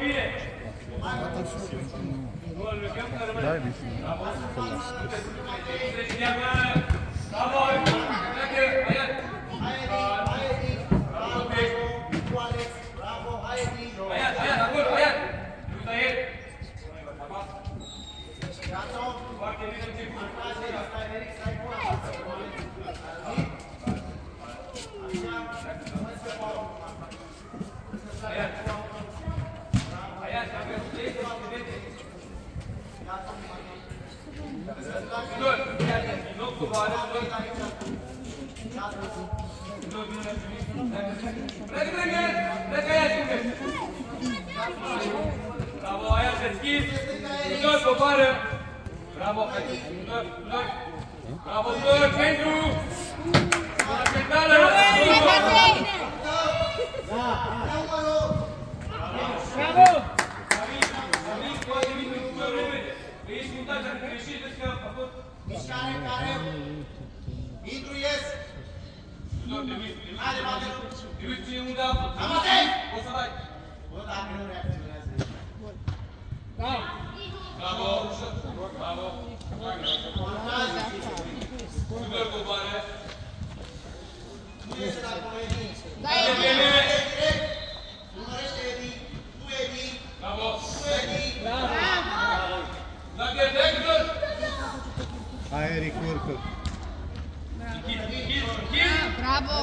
Bravo, aia deschis. Ușor, coboară. Bravo, bravo, ușor, centru. La centrală. Bravo! David, poate vine ușor repede. Ești mutat, dacă greșit, vezi că a fost... Mișcare care... Intru, ies! Ușor, David. Haide, bate! David, ține unda. Amatei! O să dai. Bă, dacă nu reacționează. Bravo, ușor. Bravo. Ușor, coboară. Nu iese dacă nu Edi. Dai bine! Urmărește Edi. Tu Edi. Bravo. Tu Edi. Dacă te ușor. Hai, Eric, urcă. Bravo!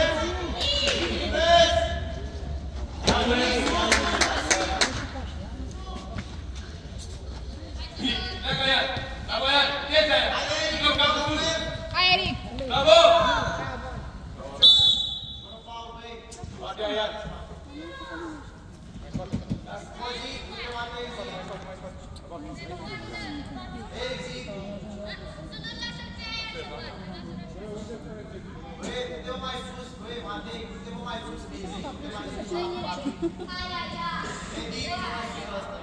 Hai, Eric! Bravo! Dă mai sus, băi, Matei, dă mai sus, Edi, dă mai sus. Edi, dă mai sus ăsta.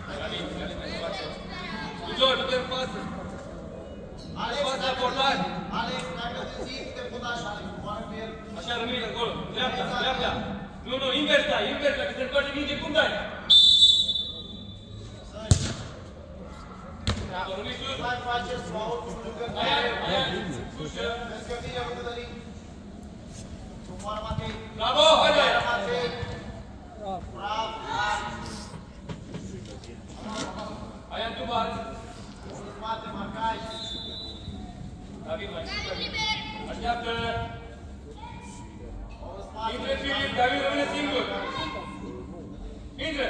Ușor, nu te față. Alex, dacă te zi, te pot așa, coboară pe el. Așa rămâne acolo, dreapta, dreapta. Nu, invers dai, că se întoarce minge, cum dai? Mai faceți faul, lângă Aia, ușă. vezi că vine lângă Dălin. Coboară Matei. Bravo, haide! Matei. Bravo, Aia, tu bați. spate, marcaj. David, mai așteaptă. Intre, Filip, David rămâne singur. Intre.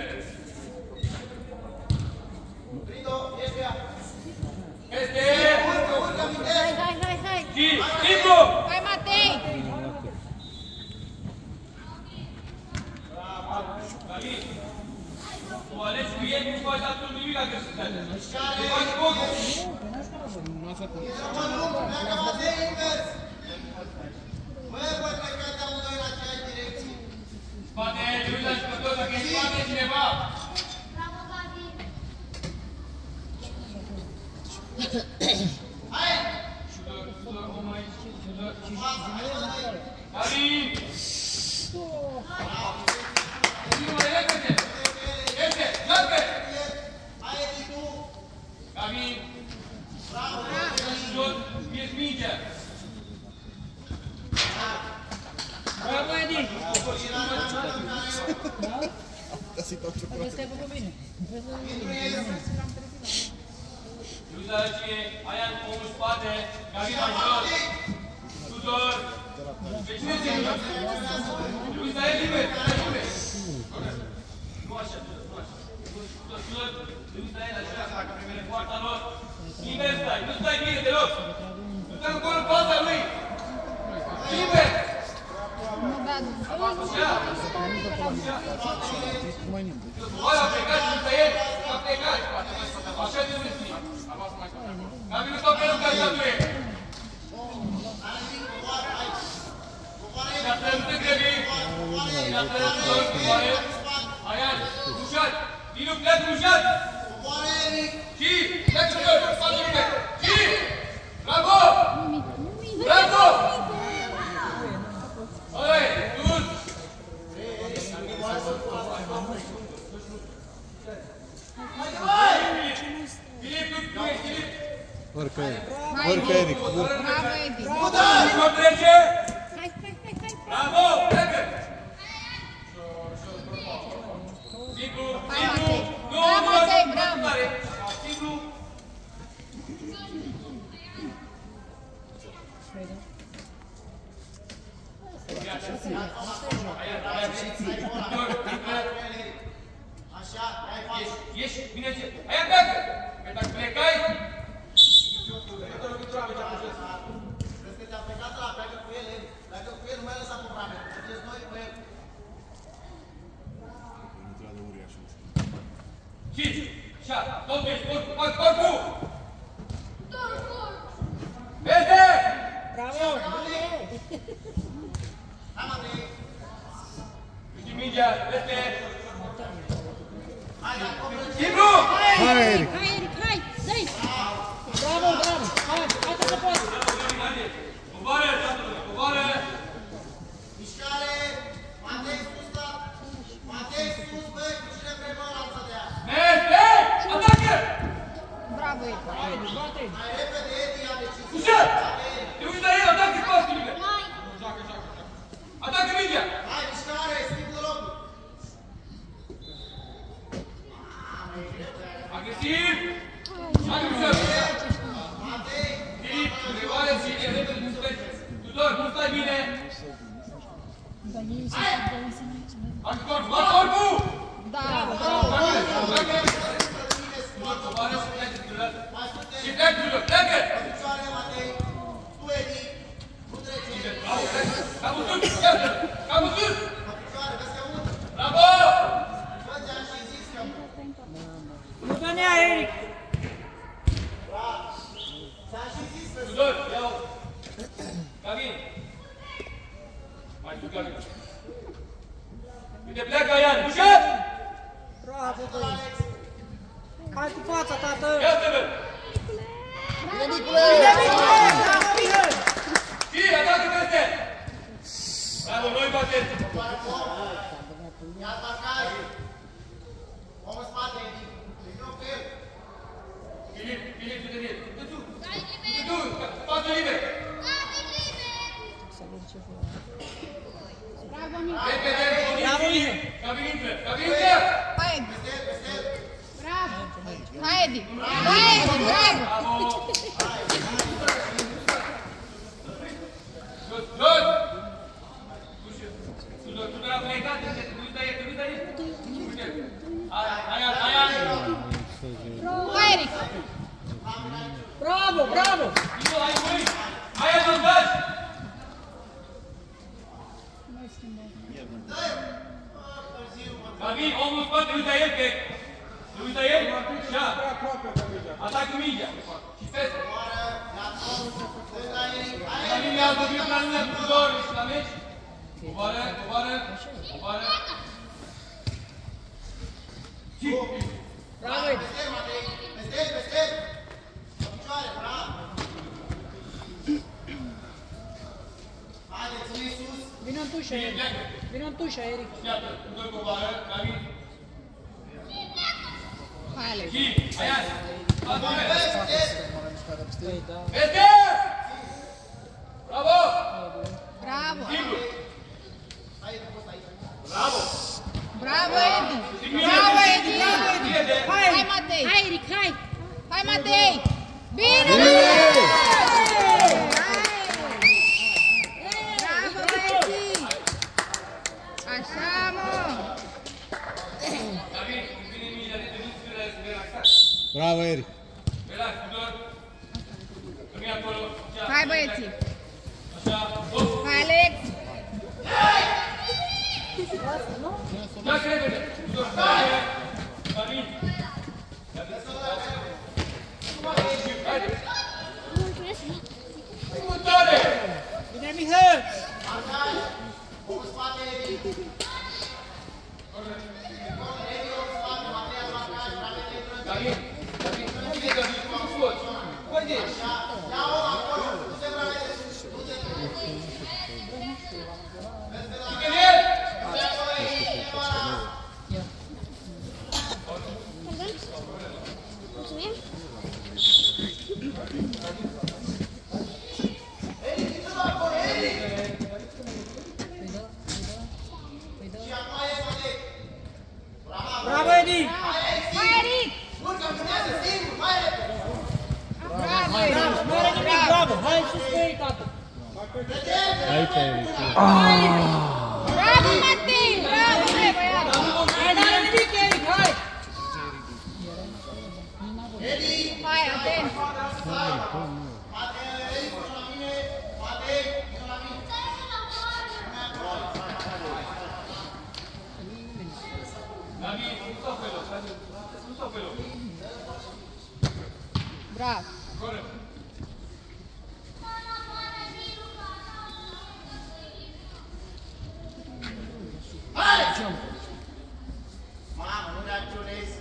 Brido, ești ea. Este! Urcă, Mitei. Hai! Și, Indu! Hai, Matei! David, tu alegi cu el, nu faci absolut nimic la greșitate. Mișcare. Te faci focul. Intră în lucru, pleacă Matei, invers. Bă, voi plecați amândoi în aceeași direcție. Spate, te uiți la jucător, dacă e spate cineva. Hai! Ușor, cum mai ușor. David! David! Nu mai repede! Este, joacă! Hai, Edi, tu! David! Bravo! Jos, ești mingea! Bravo, Edi! Nu sărăcie, aia în omul spate, David mai jos! Tudor! Pe cine se duce? Nu stai liber, stai liber! Nu așa, nu așa. Tudor, nu stai la așa, ca primele poarta lor. Liber stai, nu stai bine deloc! Nu stai acolo în fața lui! Liber! Așa! Oia, a plecat, nu stai el! A plecat! Așa de sus! David, nu stau pe lângă așa tu e! Iată, nu te grăbi! Iată, Tudor, coboare! Aia, ușat! Vinu, pleacă ușat! Și, pleacă Tudor, nu faci nimic! Și, bravo! Bravo! Hai, sus! Urcă Eric. Urcă Eric. Bravo, Edi. Nu trece! Hai. Bravo! Plecă! Simplu! Nu, Matei, bravo. Simplu! Așa, ai față. Ieși, vine ce? Aia pleacă! Că dacă plecai... Crezi că te-a plecat ăla, pleacă cu el, pleacă cu el, nu mai lăsa pe vrame. Mergeți noi cu el. 5, 6, 20, corpul! Vezi! Bravo! Hai, Matei. Uite mingea, vezi! Hai, acum răci. Simplu! Hai, Eric! Hai, Eric, hai! Dă-i! Bravo! Hai că se poate! Coboară, coboară! Mișcare. Matei sus, la. Matei sus, băi, cu cine vrei mă la să dea. Merge! Atacă! Bravo, Edi. Bate! Mai repede, Edi, a decis. Ușor! Te uiți la el, atacă spațiul liber! Atacă mingea! Hai, mișcare, schimbă locul. Agresiv! Hai, ușor! Matei. Filip, întrebare și e repede cum sunteți. Tudor, nu stai bine! Hai corpul! Da, Tudor, coboară și pleacă Tudor. Și pleacă Tudor, pleacă! Picioare, Matei. Tu, Edi. Nu trece. Bravo, pleacă! Capul sus! Iată! Capul sus! Pe picioare, vezi că mult. Bravo! Bă, ți-am și zis că... Nu venea Eric! Ți-am și zis că... Tudor, iau! Cavin! Mai sus, Cavin! Uite, pleacă Ian! Ușor! Bravo, băi! Hai cu fața, tată! Iată-vă! Bine! Și, atacă peste! Bravo, noi batem! Ia marcaj. Om în spate, Edi. Vină cu el. Filip, du-te de el! Du-te tu! Spațiu liber! bravo, Mica. Repede, Bravo, poziții! Mica. Cavin intră! Cavin intră! Hai, Edi. Peste el, peste el. Bravo. Hai, Edi. Hai, Edi, bravo. Bravo! Jos, jos! Tudor a plecat, te uiți la el, te uiți la el! Uite! Aia! Hai, Eric. Bravo! Ino, hai mâini! Hai avantaj! Cavin, omul în spate, uite la el, că... Te uiți la el? Și ia! Atacă mingea! Și peste! Cavin ia altă viu la lângă Tudor, ești la meci? Coboară! Bravo, Edi! Peste el, Matei. Peste el. Pe picioare, bravo. Haide, ține-i sus. Vino în tușă, Eric! Vino în tușă, Eric! Iată, Tudor coboară, Cavin. Hai, Alex. Și, aia! Peste el. Veste! Bravo! Bravo. Simplu! Hai, Edi, poți aici. Bravo! Bravo, Edi. Bravo, Edi. Hai, Matei. Hai, Eric, hai. Hai, Matei. Bine! Bravo, Edi. Așa, mă. David, vine mingea de tenit, relaxat. Bravo, Eric! Relax, Tudor. Rămâi acolo. Hai, băieții. Așa, hop. Hai, Alex. Dați repede. Tudor, haide. David. Haide. Următoare. Bine, Mihai! Marcaj. Om în spate, Edi. Edi, om în spate. Matei, marcaj. Bravo, Edi. David. Bine, David, cum poți? Uite. Ia om acolo. Nu se vrea vede. Uite-l el. Ia acolo, Edi. Nu are nimic, bravo! Hai sus pe ei, tată! Aici, Eric. Bravo, Matei! Bravo, băiat! Hai, n-are nimic, Eric, hai! Hai, atent! Bravo! Mamă, nu reacționezi.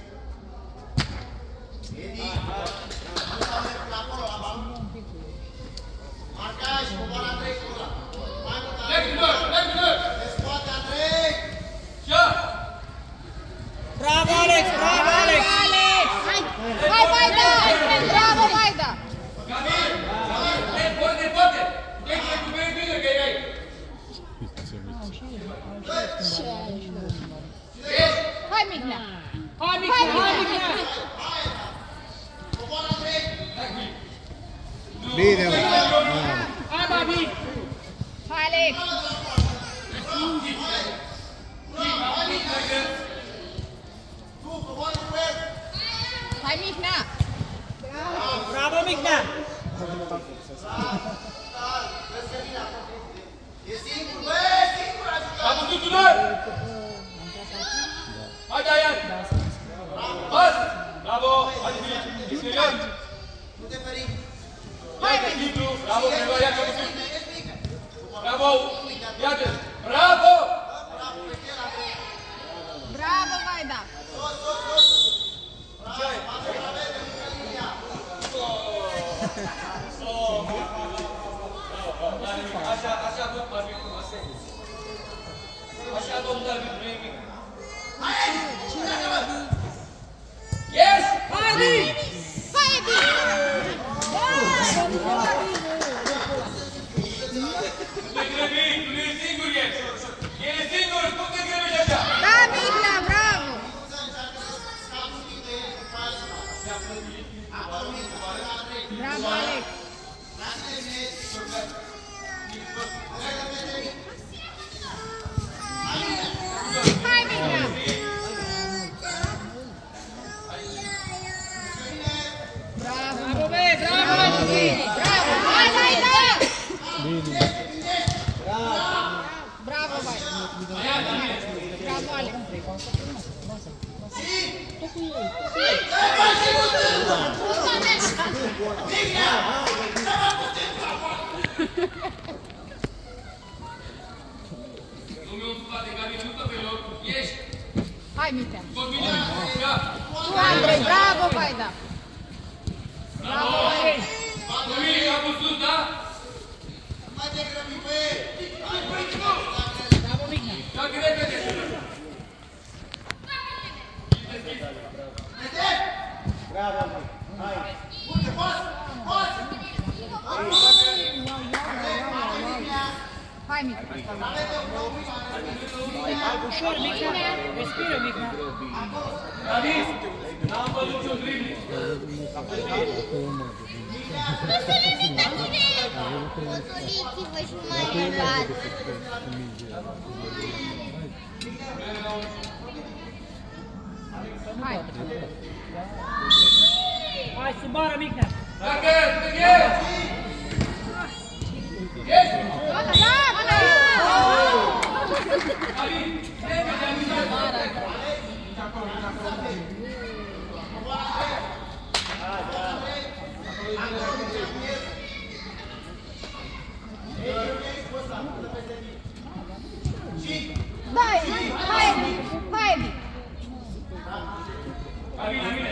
Edi, nu s-au mers până acolo, la bal. Marcaj, coboară Andrei cu ăla. Mai mult Andrei. Te scoate Andrei. Bravo, Alex! Bravo, Alex! Hai, Vaida! Bravo, Vaida! Forte! Deci, recuperi bine că e aici! Hai, Mihnea! Hai, Mihnea! Coboară Andrei. Bine, mă. Hai, Babi! Hai, Alex! Tu, coboară cu el. Hai, Mihnea! Bravo, Mihnea! E singur, bă, e singur, a jucat. Am văzut Tudor! Hai, Daian! Pas! Bravo! Hai, exterior! Nu te feri. Hai, Titlu! Bravo, Greva, ia că văzut! Bravo! Iată! Bravo! Bravo, Vaida! Așa văd arbitru, asta e. Așa domnul arbitru, nu e nimic. Yes! Hai, Edi! Hai, Edi! Nu te grăbi, tu nu e singur el. El e singur, cum te grăbești așa? Da, Mihnea, bravo! Bravo, Alex! Hai, Mihnea! Bravo! Bravo, bă! Bravo! Bravo! Hai, Vaida! Bine. Bravo, Vaida! Bravo, Alex! Nu-mi spate, Gabi, nu pe loc. Ești! Hai, Mihnea! Tot bine! Ia! Tu, Andrei! Bravo, Vaida! Bravo, Alex! Dominic, capul sus, da? Mai te grăbi, bă. Bravo, Mihnea! Dacă repede! Bravo, hai. Uite, pas. Hai, Mihnea! Ușor, Mihnea! Respiră, Mihnea! Gabi, n-am văzut ce-o dribli. Posoliți-vă și mai relați. Hai! Hai, subară, Mihnea! Dacă, ești! Ești! Bravo! Gabi, repede, amizat! Dai! Hai! Hai! Gabi, la mine!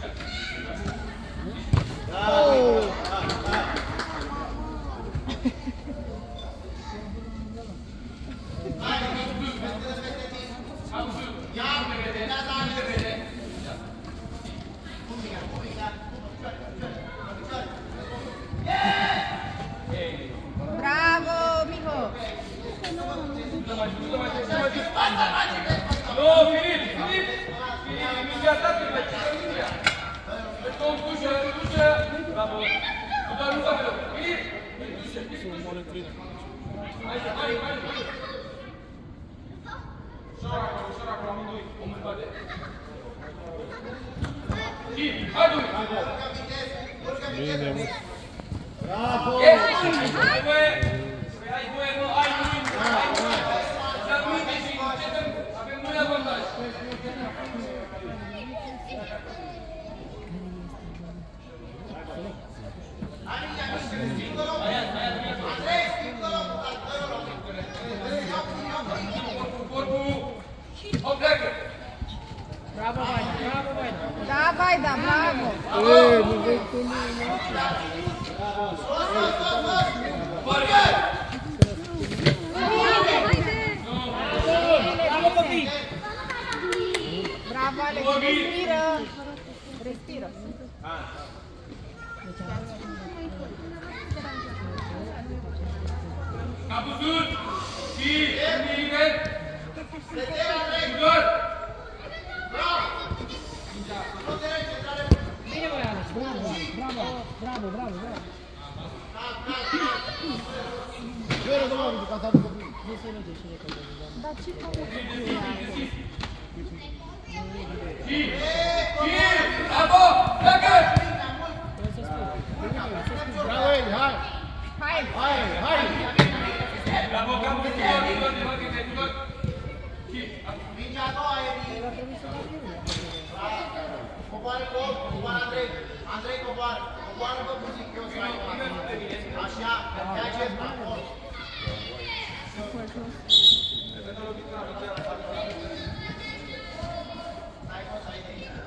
Bravo, Miho! No, Filip! Filip, mingea ta, Filip! Vezi cum duce, bravo! Doar nu facă loc. Filip! Hai! Ușor acolo, amândoi. Omul spate. Filip, hai doi! Bine, mă. Bravo! Hai voie! Hai voie, mă! Hai voie! Dar nu uite și începem, avem noi avantaj. Bravo, Vaida. Da, Vaida, bravo. Ei, nu vei cu mine. Bravo, copii. Bravo, Alex. Respiră. Capul sus! Și, Miguel! Tudor! Bine, băi, Alex, bravo. Jură, domnule, ca să aducă bine. Dar ce faci? Bravo! Pleacă! Bravo, Eli, hai! Hai! Bravo, capul sus! Tudor! Mingea a doua, Eli. Coboară Bob, coboară Andrei. Andrei coboară. Coboară pe puțin, că eu să mai așa, ia acest acolo. Stai, poți să ai de aici.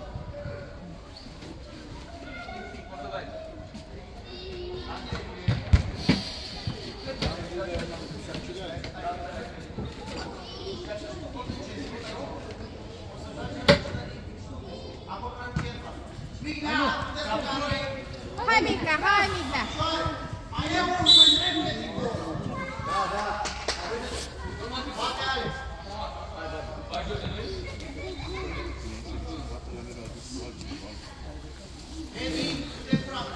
Hai, Mica, hai, Mica. Mai e unul, mai trebuie sigur. Da. Bate, Alex. Emi, sunteți bravo.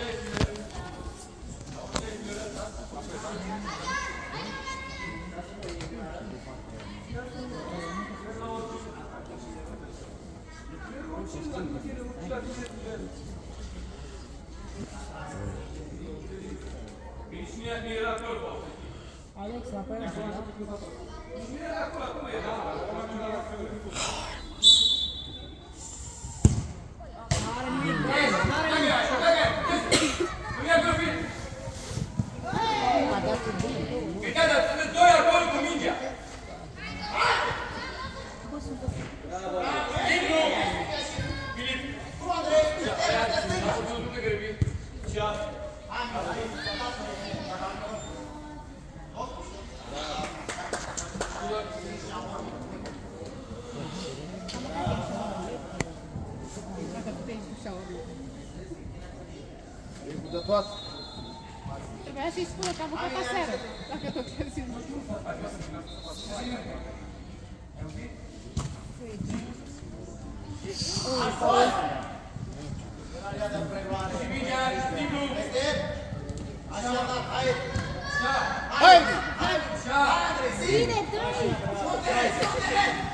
Alex, la pe De toate. Trebuia să-i spună că am făcut aseară, dacă tot a zis. Hai! Bine, trei!